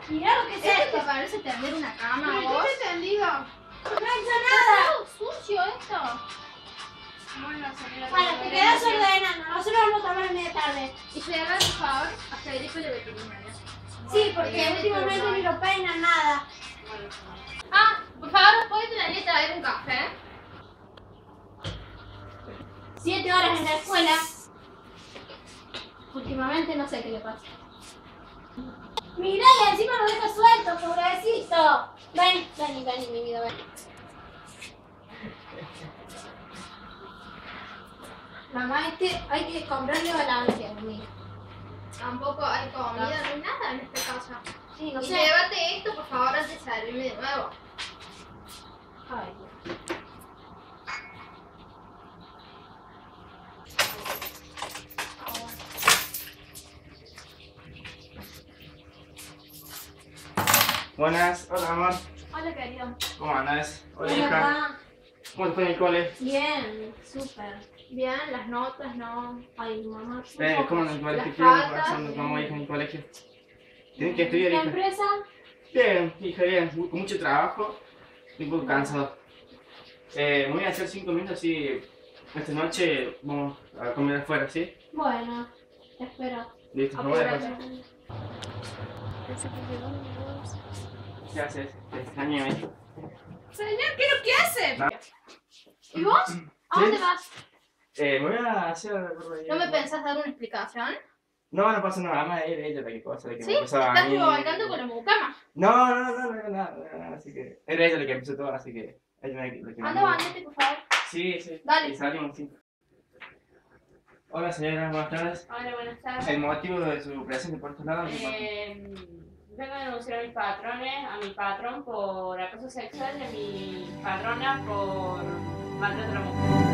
Mirá lo que es ¿Esto esto. te parece tender una cama ¿Pero vos? qué te tendido? No he hecho nada. ¿Sucio esto? Bueno, señora. Bueno, te quedas ordenando. Nosotros vamos a tomar media tarde. Y llegar, por favor, a Federico y la veterinaria. Sí, porque últimamente ni lo peinan nada. Ah, por favor, ¿puedes tener traer un café? 7 horas en la escuela. Últimamente no sé qué le pasa. Mirá, y encima lo deja suelto, pobrecito. Ven, mi vida, ven. Mamá, hay que comprarle balance, amiga. Tampoco hay comida ni nada en esta casa. Sí, no Y sé. llévate esto, por favor, antes de servirme de nuevo. Ay, Buenas, hola amor. Hola, querido. ¿Cómo andás? Hola hola, hija. mamá. ¿Cómo te fue en el cole? Bien, súper. Bien, las notas no. Ay, mamá. ¿Cómo en el colegio? Las ¿Qué onda patas. pasando como hija en el colegio? ¿Tienes que estudiar, ¿La hija? empresa? Bien, hija, bien. Con mucho trabajo. Estoy un poco cansado. Me voy a hacer 5 minutos así. Esta noche vamos a comer afuera, ¿sí? Bueno, te espero. Listo, me voy a Apúrate. pasar. ¿Qué haces? Te extraño, ¿eh? Señor, ¿qué hace? No. ¿Y vos? ¿A dónde ¿Sí? vas? Me voy a hacer... ¿No me pensás dar una explicación? No, no pasa nada, más era ella la que cosa, la que ¿Sí? me pasaba a Estás mí. revolcando con la mucama. No era nada, así que... Era ella la que empezó todo, así que... Ella la que me Anda, bañate, por favor. Sí, sí. Dale. Y salimos, sí. Hola señora, buenas tardes. Hola, buenas tardes. El motivo de su presencia por estos lados. Vengo a denunciar a mis patrones, a mi patrón por acoso sexual y a mi patrona por maltrato a la mujer.